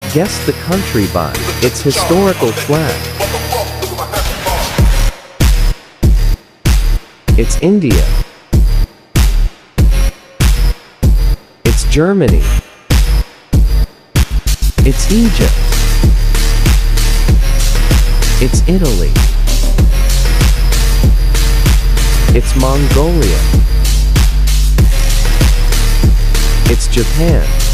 Guess the country by its historical flag. It's India. It's Germany. It's Egypt. It's Italy. It's Mongolia. It's Japan.